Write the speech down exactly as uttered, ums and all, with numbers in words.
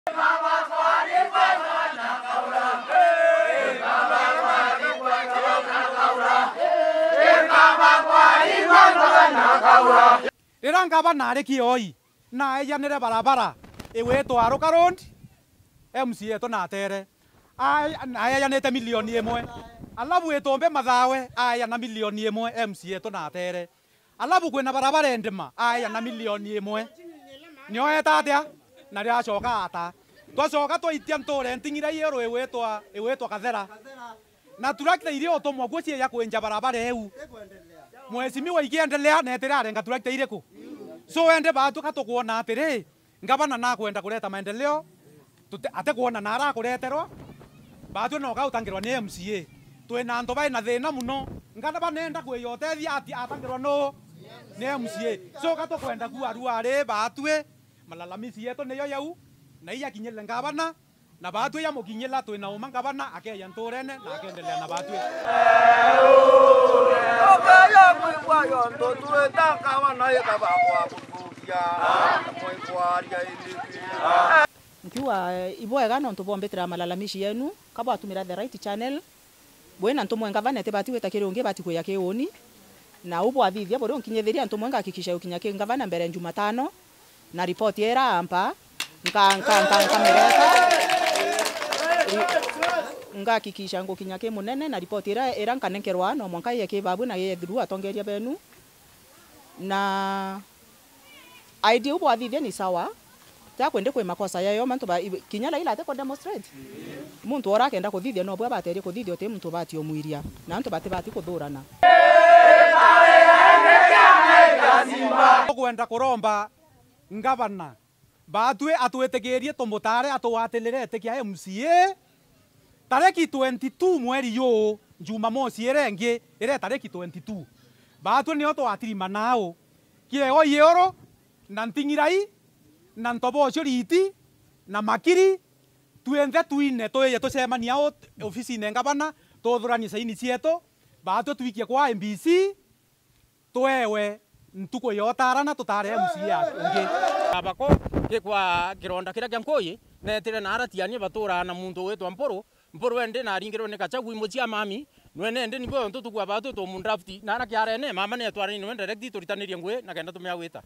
Rira ngavana ari kioi na ejanire barabara iwitwa Aruka Road M C A to na tere ayayanite milioni imwe alafu itombe mathawe ayana milioni imwe M C A to na tere alafu kwina barabara ndima ayana milioni imwe nio eta atia na ria coka ata twacoka twitia mture ntingire yero iwitwa iwitwa Kathera na turakita irio tomwa gwocie ya kwenja barabara eu mwecimiwa ikiendelea na etirarenga turakita iriku so ende batu katukuona atiri ngavana na kwenda kuleta maendeleo ate kuona na ara kureterwa batu no gautangirwa ni M C A twina antu baina thina muno ngana nenda kwiyotethia ati atangirwa no ni M C A so gatukwenda ku aru ari batue malalamisi yetu niyo yau na iya kinyele ngavana na batu ya mukinyela twina uma ngavana akeya nturene na akendelea na batu okaya kwigwa yondo tweta ngavana ikabakwa kutukia mwaikwaria iliki nkiwa ibwega no ntubombetera malalamishi yenu kaba atumira the right channel bwena ntumwe ngavana te bati wetakire unge bati kuya kioni na ubo athithia bori unkinyetheria ntumwe ngakikisha ukinya ki ngavana mbere Jumatano na report era ampa nka nka nka kamereka ngakikisha ngukinya ki munene na report era era nkanenkerwa no mwanka ye ki babu na ye thuru atongeria benu na idea ubo athithia ni sawa ta kwende kwe makosa yayo mantu ba kinyala ila te ko demonstrate muntu ora kenda kuthithia no bwa bateri kuthithia te muntu bati omwiria na antu bati bati kuthurana kwenda kuromba ngavana batwe atwetigirie tumutare atwatilirete kia M C A tareki twenty-two mweri yu Jumamosi irengi ire tareki twenty-two batwe nio twatirima nao kiego yoro na ntingirai na ntobocio riti na makiri twenthe twine twiye tucemania ofisi ne ngavana tuthurani saini cietu batwe twikie kwa M B C twewe ntuko yotarana tutare M C A ungi abako kikwa kironda kira kyankoyi netire na aratiania batura na muntu wetwa Mpuru Mpuru ende na ringiro ne kachagu imucia mami nwene ende nibo ntu tukwa batu to mundrafti na na kiarene mama ne twari ni wende direct turitanirie ngwe na kenda tumya gwita